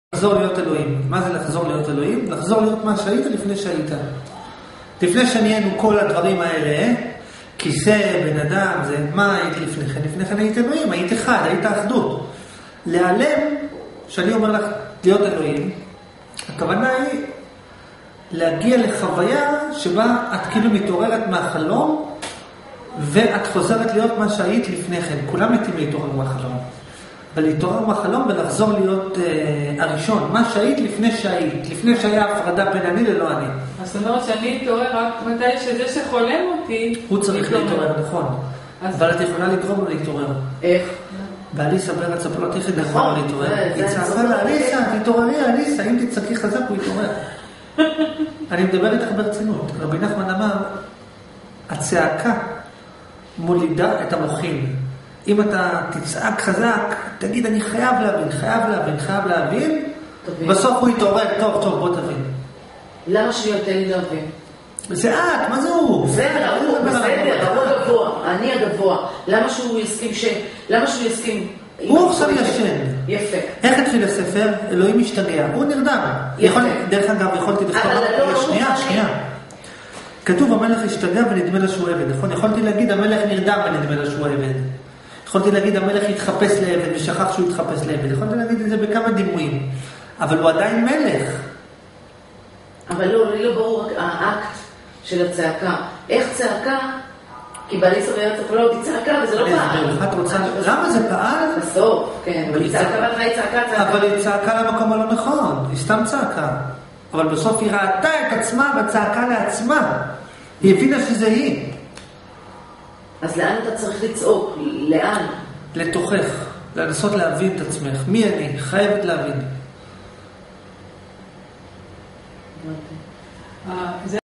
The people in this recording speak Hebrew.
לחזור להיות אלוהים. מה זה לחזור להיות אלוהים? לחזור להיות מה שהיית לפני שהיית. לפני שנהיינו כל הדברים האלה, כיסא, בן אדם, זה מה היית לפני כן? לפני כן היית אלוהים, היית אחד, היית אחדות. להיעלם, שאני אומר לך להיות אלוהים, הכוונה היא להגיע לחוויה שבה את כאילו מתעוררת מהחלום, ואת חוזרת להיות מה שהיית לפני כן. כולם מתים להתעורר מהחלום. ולהתעורר מהחלום ולחזור להיות הראשון. מה שהיית לפני שהיית. לפני שהיה הפרדה בין אני ללא אני. אז זאת אומרת שאני אתעורר רק מתי שזה שחולם אותי... הוא צריך להתעורר, נכון. אבל את יכולה לגרום לו להתעורר. איך? באליסה בארץ הפלאות איך לגרום לו להתעורר. היא צעקה לאליסה, תתעוררי אליסה, אם תצעקי חזק הוא יתעורר. אני מדבר איתך ברצינות. רבי נחמן אמר, הצעקה מולידה את המוחים. אם אתה תצעק חזק, תגיד אני חייב להבין, בסוף הוא יתעורר, טוב, בוא תבין. למה שאני יותר לי להבין? זה את, מה זה הוא? בסדר, הוא הגבוה, אני הגבוה. למה שהוא יסכים? הוא עכשיו ישן. יפה. איך התחיל הספר? אלוהים משתגע. הוא נרדם. דרך אגב, יכולתי לכתוב... שנייה. כתוב המלך השתגע ונדמה לה שהוא עבד, נכון? יכולתי להגיד המלך נרדם ונדמה לה שהוא עבד. יכולתי להגיד המלך התחפש לעבד ושכח שהוא התחפש לעבד. יכולתי להגיד את זה בכמה דימויים. אבל הוא עדיין מלך. אבל לי לא ברור האקט של הצעקה. איך צעקה? כי באליסה בארץ הפלאות היא צעקה וזה לא פעל. את רוצה... למה זה פעל? בסוף, כן. אבל היא צעקה ואתה היא צעקה. אבל היא צעקה למקום הלא נכון. היא סתם צעקה. אבל בסוף היא ראתה את עצמה וצעקה לעצמה. היא הבינה שזה היא. אז לאן אתה צריך לצעוק? לאן? לתוכך. לנסות להבין את עצמך. מי אני? חייבת להבין.